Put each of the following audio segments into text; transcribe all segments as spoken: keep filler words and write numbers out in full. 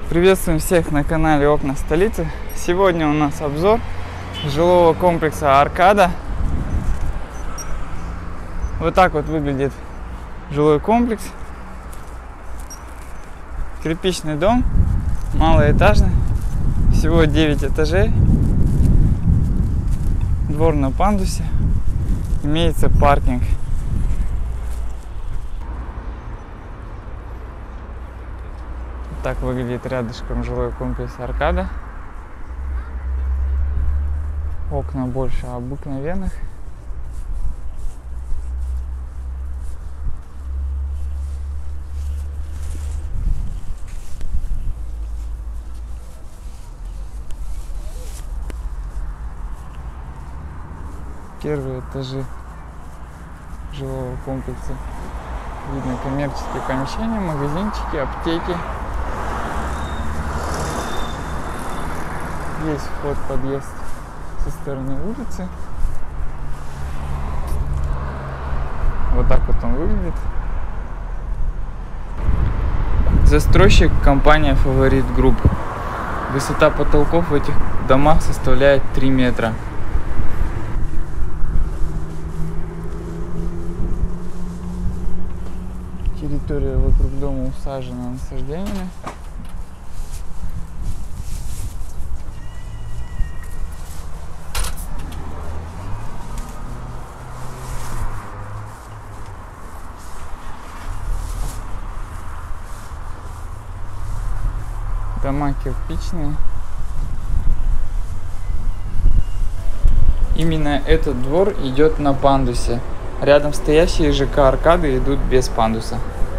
Приветствуем всех на канале Окна Столицы. Сегодня у нас обзор жилого комплекса Аркада. Вот так вот выглядит жилой комплекс. Кирпичный дом, малоэтажный, всего девять этажей. Двор на пандусе, имеется паркинг. Так выглядит рядышком жилой комплекс Аркада. Окна больше обыкновенных. Первые этажи жилого комплекса. Видно коммерческие помещения, магазинчики, аптеки. Есть вход-подъезд со стороны улицы. Вот так вот он выглядит. Застройщик компания Фаворит Групп. Высота потолков в этих домах составляет три метра. Территория вокруг дома усажена насаждениями. Дома кирпичные. Именно этот двор идет на пандусе. Рядом стоящие ЖК Аркады идут без пандуса.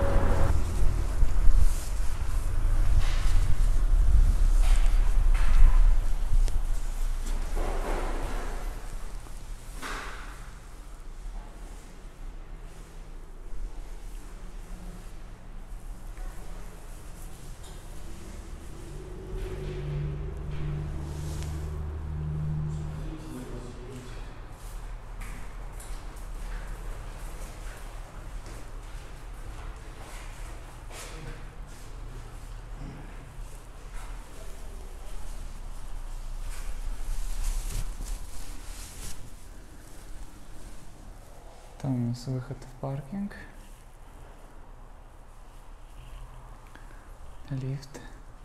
Там у нас выход в паркинг. Лифт.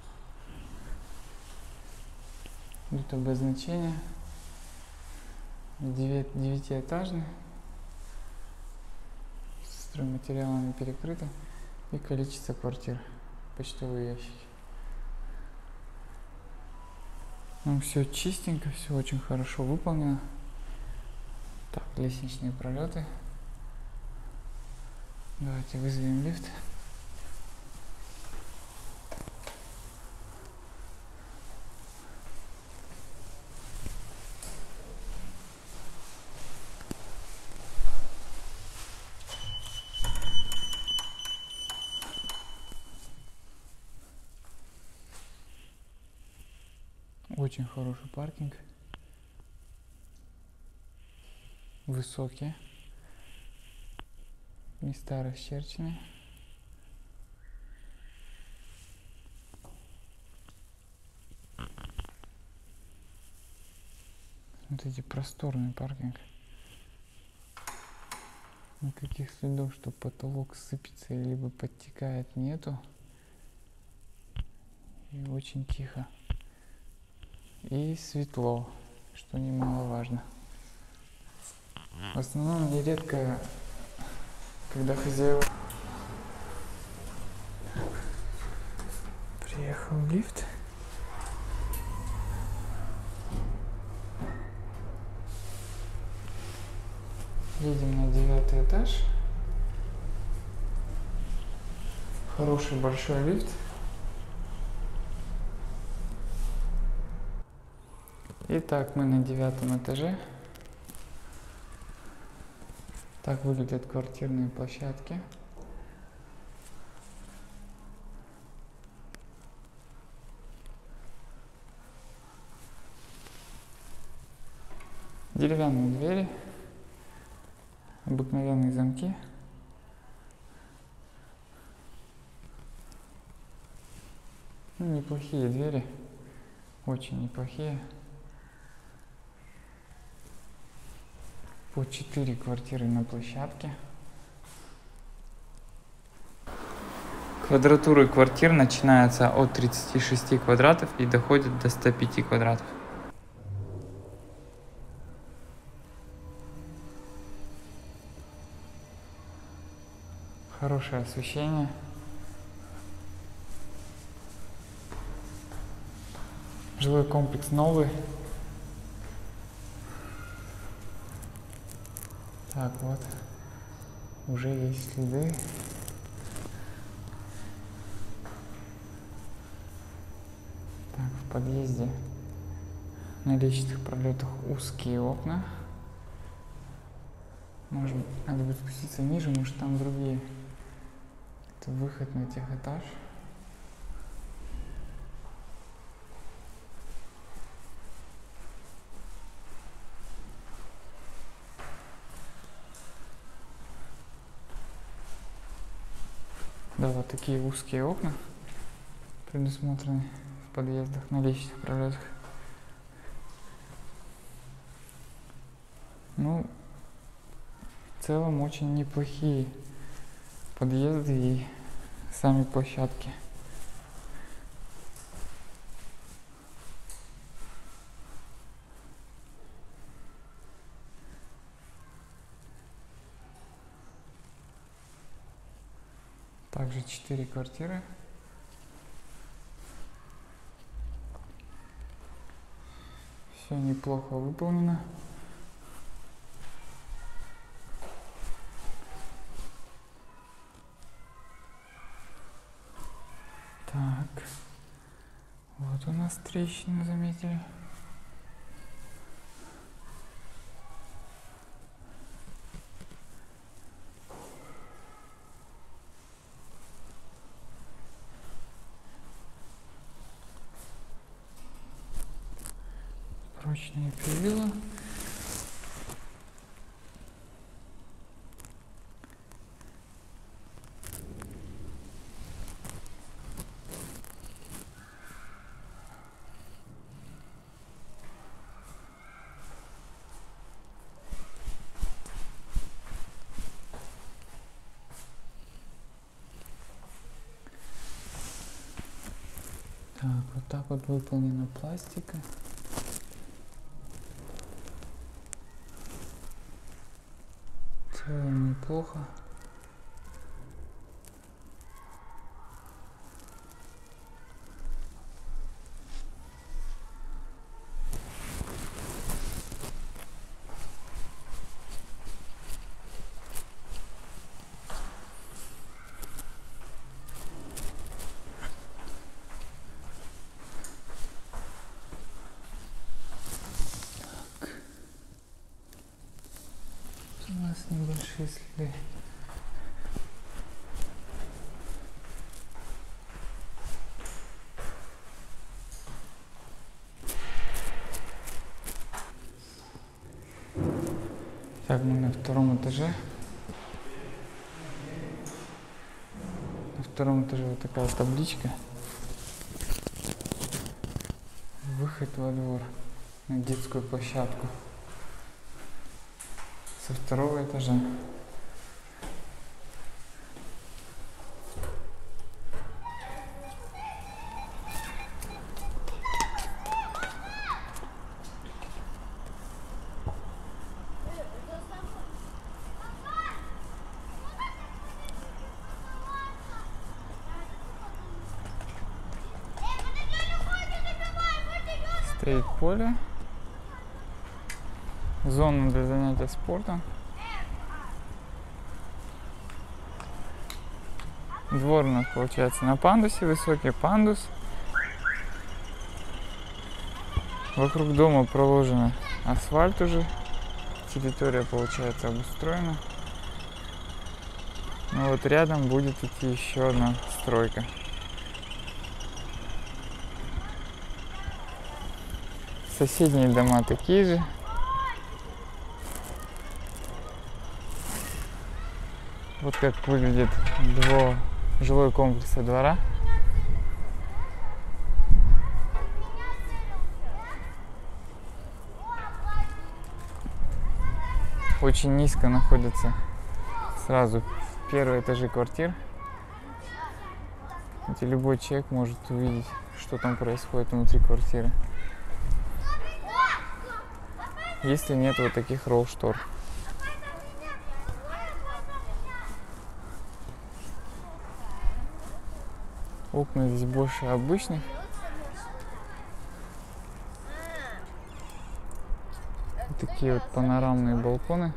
Тут обозначение. девятиэтажный. Стройматериалами перекрыто. И количество квартир. Почтовые ящики. Ну, все чистенько, все очень хорошо выполнено. Так, лестничные пролеты. Давайте вызовем лифт. Очень хороший паркинг. Высокие. Места расчерчены. Смотрите, просторный паркинг. Никаких следов, что потолок сыпется либо подтекает, нету. И очень тихо. И светло, что немаловажно. В основном нередко, когда хозяева... Приехал лифт. Едем на девятый этаж. Хороший большой лифт. Итак, мы на девятом этаже. Так выглядят квартирные площадки. Деревянные двери, обыкновенные замки. Ну, неплохие двери, очень неплохие. По четыре квартиры на площадке. Квадратуры квартир начинаются от тридцати шести квадратов и доходят до ста пяти квадратов. Хорошее освещение. Жилой комплекс новый. Так, вот. Уже есть следы. Так, в подъезде на лестничных пролетах узкие окна. Может, надо будет спуститься ниже, может там другие. Это выход на техэтаж. Да, вот такие узкие окна предусмотрены в подъездах на лестничных пролетах. Ну, в целом очень неплохие подъезды и сами площадки. Также четыре квартиры. Все неплохо выполнено. Так, вот у нас трещины, заметили. Прочные перила. Так, вот так вот выполнена пластика. В целом неплохо. У нас небольшие следы. Так, мы на втором этаже. На втором этаже вот такая табличка. Выход во двор на детскую площадку. Со второго этажа. Стоит поле. Зона для занятия спортом. Двор у нас получается на пандусе, высокий пандус. Вокруг дома проложен асфальт уже. Территория получается обустроена. Ну вот рядом будет идти еще одна стройка. Соседние дома такие же. Вот как выглядит дво, жилой комплекс со двора. очень низко находятся сразу первые этажи квартир, где любой человек может увидеть, что там происходит внутри квартиры, если нет вот таких ролл-штор. Окна здесь больше обычных. Вот такие вот панорамные балконы.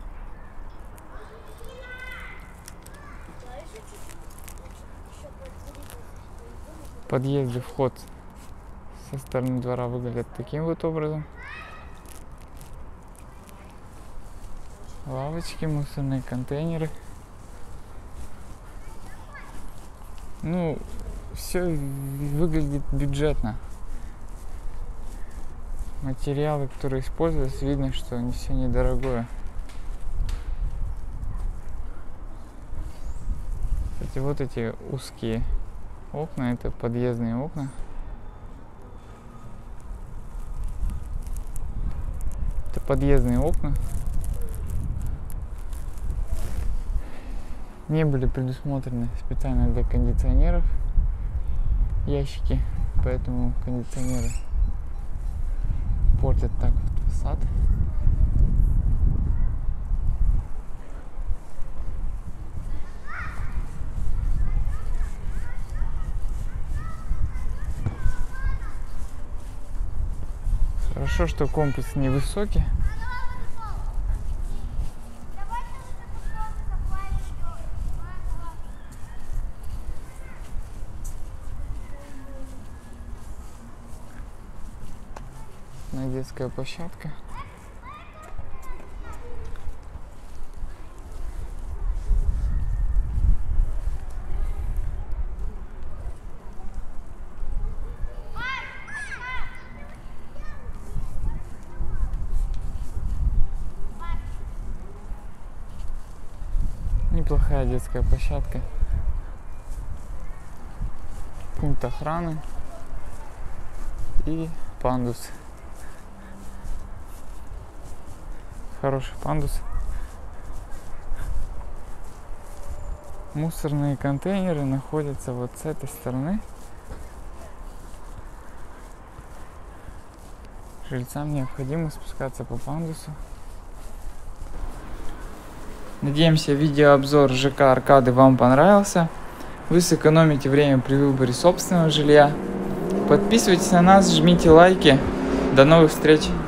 Подъезды, вход со стороны двора выглядят таким вот образом. Лавочки, мусорные контейнеры. Ну, все выглядит бюджетно. Материалы, которые используются, видно, что не все недорогое. Кстати, вот эти узкие окна, это подъездные окна. Это подъездные окна. Не были предусмотрены специально для кондиционеров ящики, поэтому кондиционеры портят так вот фасад. Хорошо, что комплекс невысокий. Детская площадка. Неплохая детская площадка. Пункт охраны и пандус. Хороший пандус. Мусорные контейнеры находятся вот с этой стороны. Жильцам необходимо спускаться по пандусу. Надеемся, видеообзор ЖК Аркады вам понравился. Вы сэкономите время при выборе собственного жилья. Подписывайтесь на нас, жмите лайки. До новых встреч!